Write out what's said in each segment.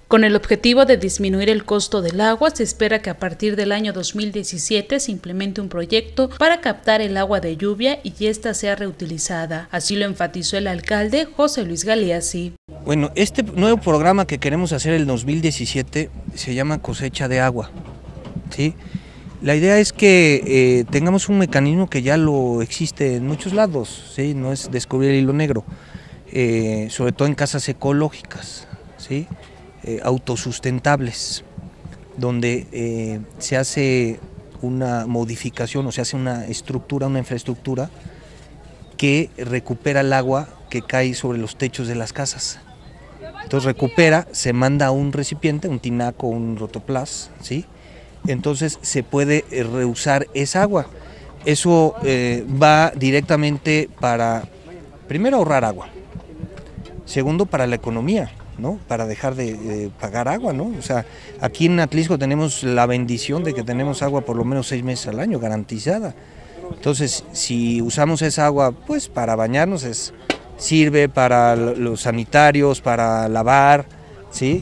Con el objetivo de disminuir el costo del agua, se espera que a partir del año 2017 se implemente un proyecto para captar el agua de lluvia y ésta sea reutilizada. Así lo enfatizó el alcalde José Luis Galeazzi. Bueno, este nuevo programa que queremos hacer el 2017 se llama Cosecha de Agua, ¿sí? La idea es que tengamos un mecanismo que ya lo existe en muchos lados, ¿sí? No es descubrir el hilo negro, sobre todo en casas ecológicas, ¿sí? Autosustentables, donde se hace una modificación o se hace una estructura, una infraestructura que recupera el agua que cae sobre los techos de las casas. Entonces recupera, se manda a un recipiente, un tinaco, un rotoplas, ¿sí? Entonces se puede reusar esa agua. Eso va directamente para, primero, ahorrar agua, segundo, para la economía, ¿no? Para dejar de pagar agua, ¿no? O sea, aquí en Atlixco tenemos la bendición de que tenemos agua por lo menos 6 meses al año, garantizada. Entonces, si usamos esa agua, pues para bañarnos sirve para los sanitarios, para lavar, ¿sí?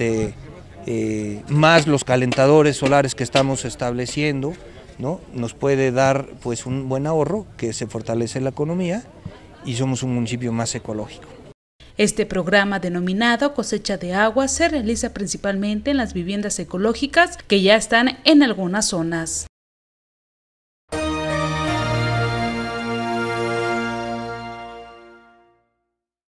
Más los calentadores solares que estamos estableciendo, ¿no? Nos puede dar pues un buen ahorro, que se fortalece la economía y somos un municipio más ecológico. Este programa denominado Cosecha de Agua se realiza principalmente en las viviendas ecológicas que ya están en algunas zonas.